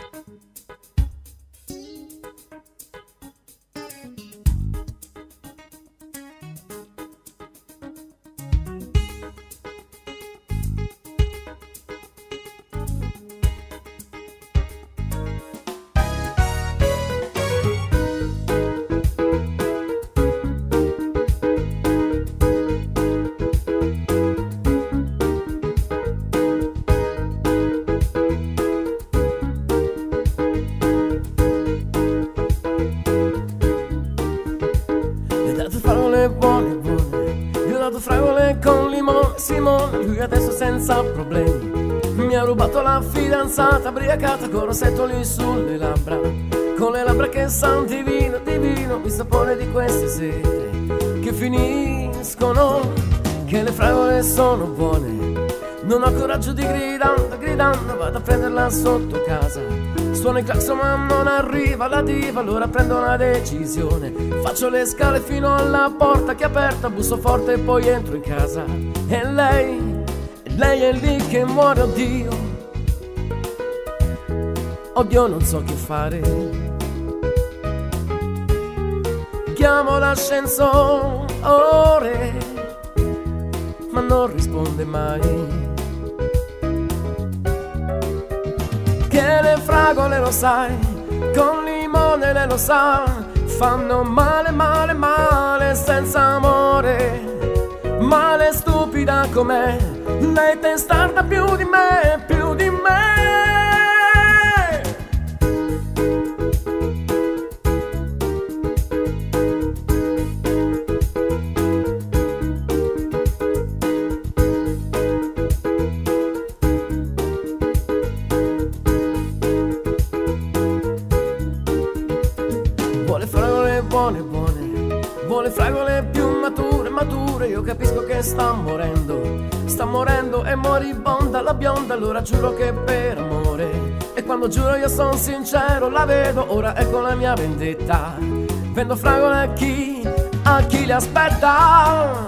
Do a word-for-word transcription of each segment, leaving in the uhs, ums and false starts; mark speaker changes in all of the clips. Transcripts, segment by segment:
Speaker 1: Fragole buone, buone, gli ho dato fragole con limone, Simone, lui adesso senza problemi mi ha rubato la fidanzata, briacata con rossetto lì sulle labbra, con le labbra che san divino, divino, il sapore di queste sere che finiscono, che le fragole sono buone, non ho coraggio di gridando, gridando, vado a prenderla sotto casa. Suona il clacson ma non arriva la diva, allora prendo una decisione, faccio le scale fino alla porta che è aperta, busso forte e poi entro in casa. E lei, lei è lì che muore, oddio, oddio non so che fare. Chiamo l'ascensore, ma non risponde mai. Che le fragole, lo sai, con limone lei lo sa, fanno male, male, male senza amore. Male stupida com'è, lei testarda più di me, più di me. Vuole fragole buone, buone, vuole fragole più mature, mature. Io capisco che sta morendo, sta morendo e moribonda la bionda. Allora giuro che per amore, e quando giuro io son sincero, la vedo, ora ecco la mia vendetta. Vendo fragole a chi, a chi le aspetta.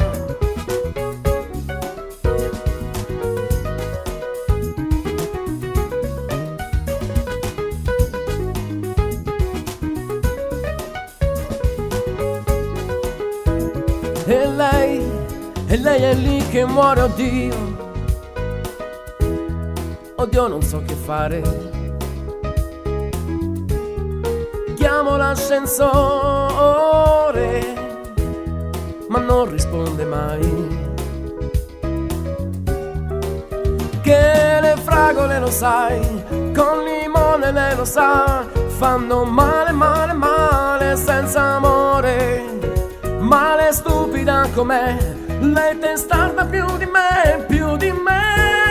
Speaker 1: E lei, e lei è lì che muore, oddio, oddio non so che fare. Chiamo l'ascensore, ma non risponde mai. Che le fragole, lo sai, con limone lei lo sa, fanno male, male, male senza amore. Male stupida com'è, lei testarda più di me, più di me.